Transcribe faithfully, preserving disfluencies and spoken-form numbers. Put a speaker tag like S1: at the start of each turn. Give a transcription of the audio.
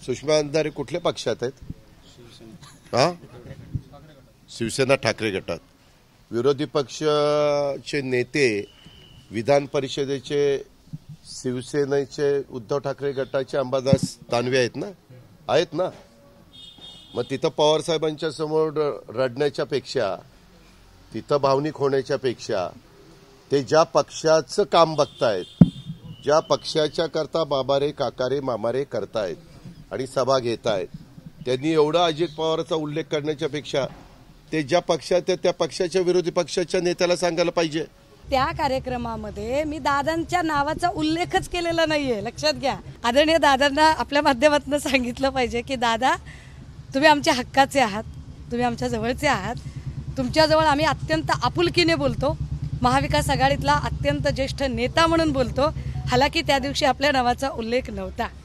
S1: सुषमा अंधारे कुठल्या पक्षात आहेत? हा, शिवसेना ठाकरे गटात. विरोधी पक्षाचे नेते विधान परिषदेचे शिवसेनेचे उद्धव ठाकरे गटाचे अंबादास दानवे आहेत ना, आहेत ना. मग तिथं पवार साहेबांच्या समोर रडण्याच्या पेक्षा, तिथं भावनिक होण्याच्या पेक्षा ते ज्या पक्षाचं काम बघतायत, ज्या पक्षाच्या करता बाबारे काकारे मामारे करतायत आणि सभा घेत आहेत, त्यांनी एवढा अजित पवारचा उल्लेख करण्याच्या पेक्षा ते ज्या पक्षात त्या पक्षाच्या विरोधी पक्षाच्या नेत्याला सांगायला पाहिजे.
S2: त्या कार्यक्रमामध्ये मी दादांच्या नावाचा उल्लेखच केलेला नाहीये, लक्षात घ्या. आदरणीय दादांना आपल्या माध्यमातून सांगितलं पाहिजे की दादा, तुम्ही आमच्या हक्काचे आहात, तुम्ही आमच्या जवळचे आहात, तुमच्याजवळ आम्ही अत्यंत आपुलकीने बोलतो, महाविकास आघाडीतला अत्यंत ज्येष्ठ नेता म्हणून बोलतो. हालाकी त्या दिवशी आपल्या नावाचा उल्लेख नव्हता.